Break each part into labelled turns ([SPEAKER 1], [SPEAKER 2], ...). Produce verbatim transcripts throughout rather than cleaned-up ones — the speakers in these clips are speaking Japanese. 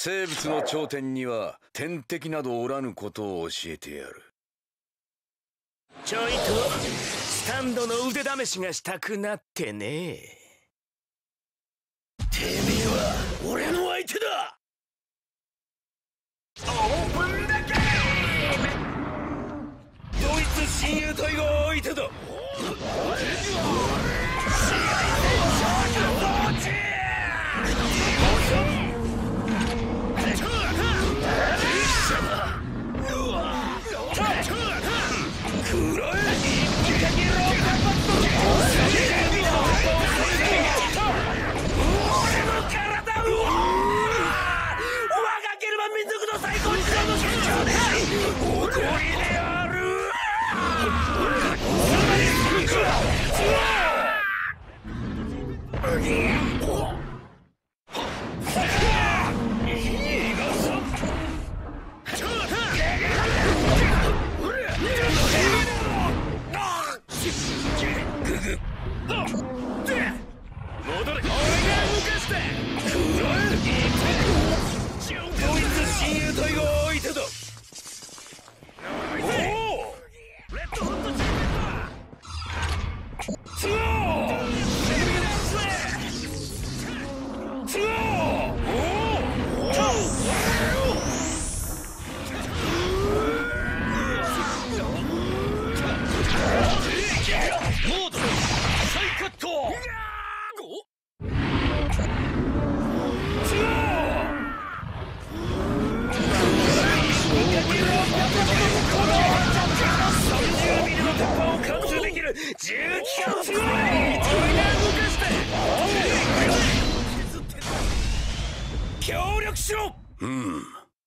[SPEAKER 1] 生物の頂点には天敵などおらぬことを教えてやる。
[SPEAKER 2] ちょいとスタンドの腕試しがしたくなってね。てめえは俺の相手だ。オープンだけドイツ親衛隊が相手だ。協力しろ。うん。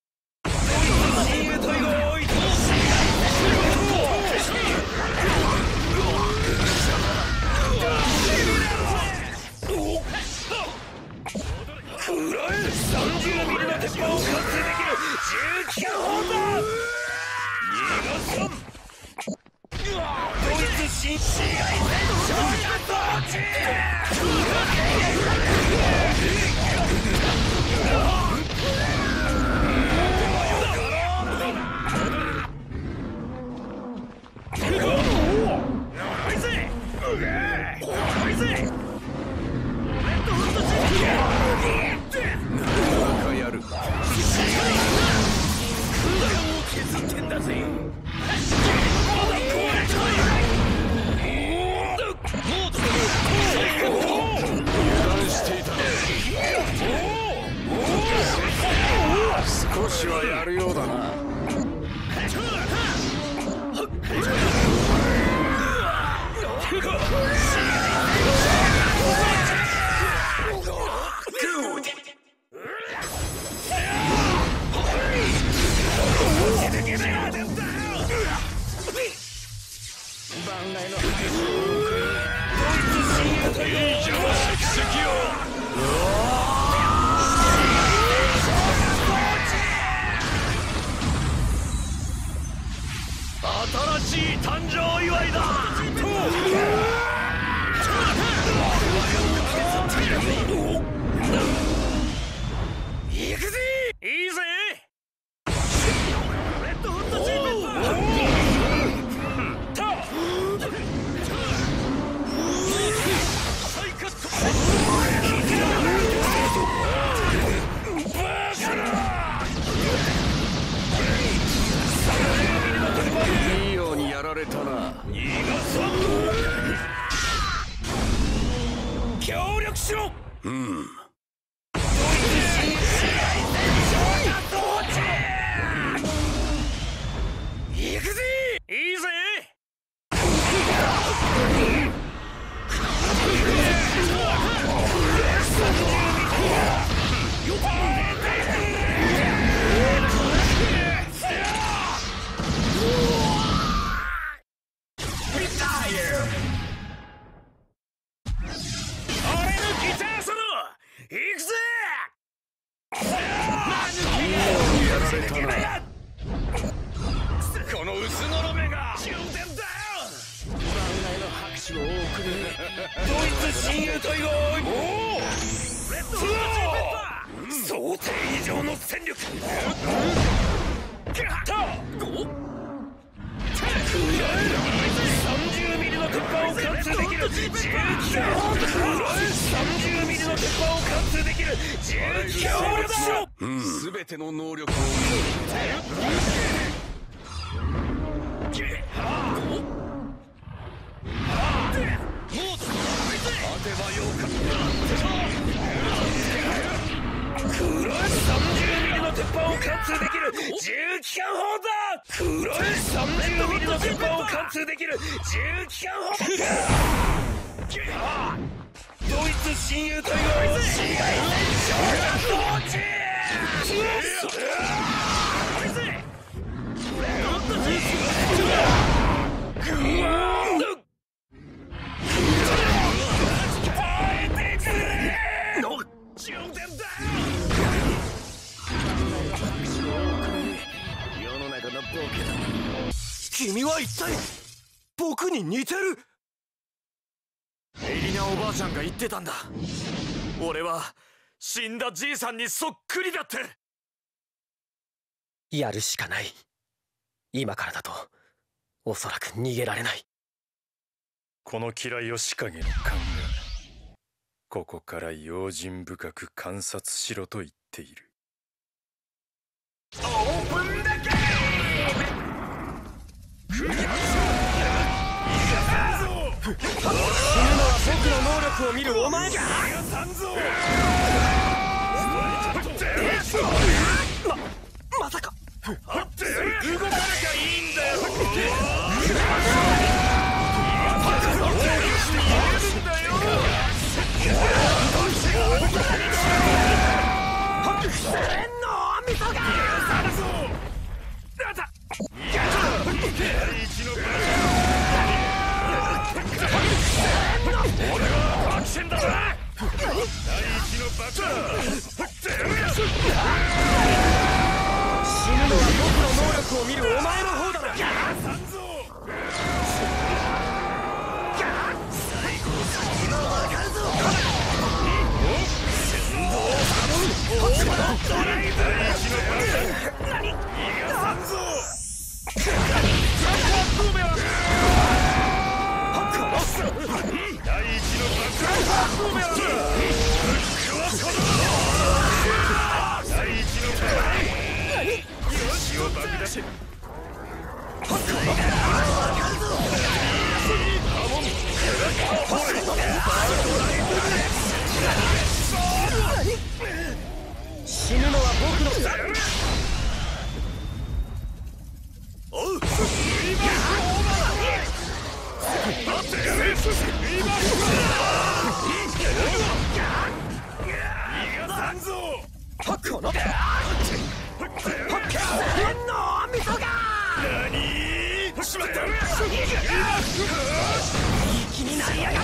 [SPEAKER 2] 少しはやるようだな。新しい誕生祝いだ。行くぜ。いいぜ。レッドフットチームいいようにやられたな。協力しろ。うん。行くぜ。いいぜ。行くぜ。この薄の力さんじゅうミリの鉄板を貫通できる重機さんじゅうミリの鉄板を貫通できる重機
[SPEAKER 1] すべての能力を
[SPEAKER 2] 黒いさんじゅうミリの鉄板を貫通できる重機関砲だ。黒いさんじゅうミリの鉄板を貫通できる重機関砲だ。ドイツ親友隊の市街戦小学放置君は一体僕に似てる。エリナおばあちゃんが言ってたんだ。俺は死んだじいさんにそっくりだって。やるしかない。今からだとおそらく逃げられない。この嫌いを仕掛けの勘がここから用心深く観察しろと言っている。オープンだけ死ぬのは僕の能力を見るお前が。ま、まさか動かなきゃいいんだよ。死ぬのは僕の能力を見るお前の方だろ。死ぬのは僕のおうこのしまった。気になりやがった。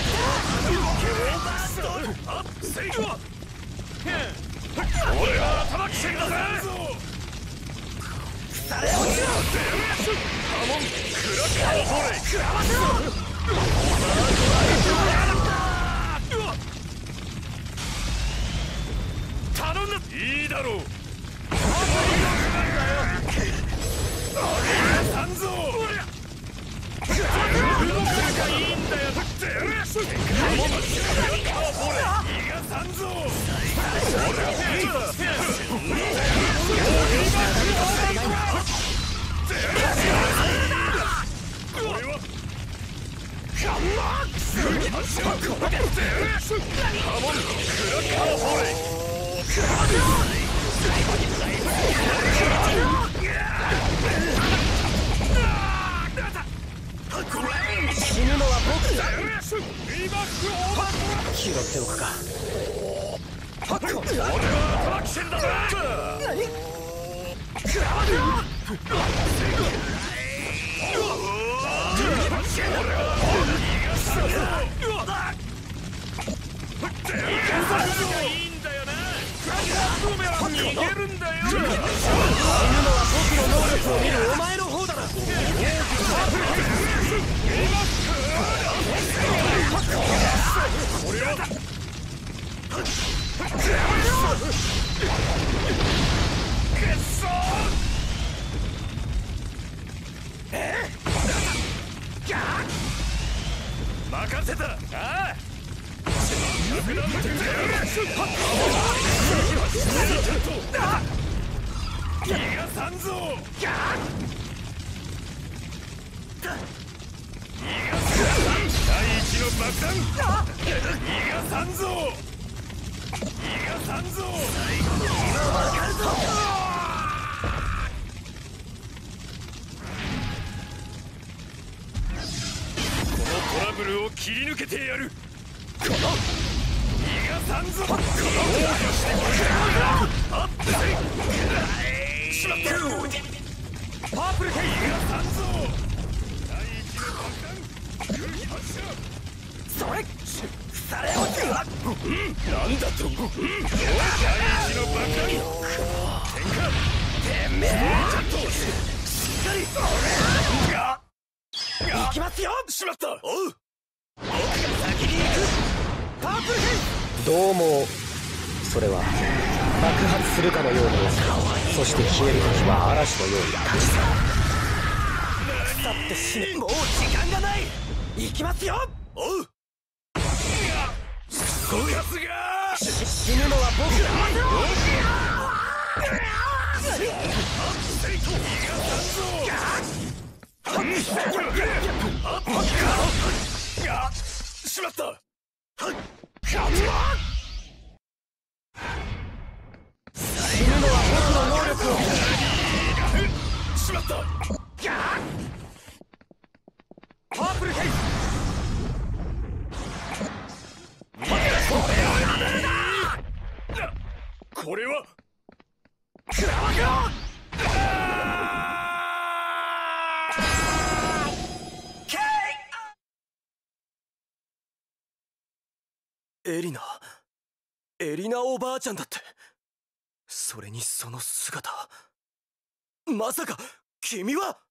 [SPEAKER 2] 俺は頭きせんだぜ。腐れ落ちろ。カモンクラッカーボレイ食らわせろ。頼んだ。いいだろう。三蔵。動かなきゃいいんだよ。カモンクラッカーボレイ。伊賀三蔵。死ぬのは僕だ。拾っておくか。俺はアクセルだ。何？逃げるんだよ。死ぬのは僕の能力を見るお前の方だな。俺は死ぬのはせた。ああ逃がさんぞ。逃が第一の爆弾。逃がさんぞ。逃がさんぞ。最後の今はわかるぞ。このトラブルを切り抜けてやる。この逃がさんぞ。この防御してくれ。アップせい。しまった。パープルヘイ。逃がさんぞ。第一の爆弾。空気発射。それ腐れ落ちる。なんだと。第一の爆弾。喧嘩。てめえちゃんとしっかり。が行きますよ。しまった。おう。僕が先に行く。パープルヘイ。
[SPEAKER 3] どうもそれは爆発するかのようにそして消える時は嵐のように立ち去る。腐って死ね。もう時間がない。行きますよ。
[SPEAKER 2] おう。そやつが
[SPEAKER 3] 死ぬのは僕だ。
[SPEAKER 2] しまった。
[SPEAKER 3] 死ぬのは僕の能力を。
[SPEAKER 2] しまった。
[SPEAKER 3] パープルヘイズ。
[SPEAKER 2] これは
[SPEAKER 3] クラワガエリナ、エリナおばあちゃんだって。それにその姿、まさか君は。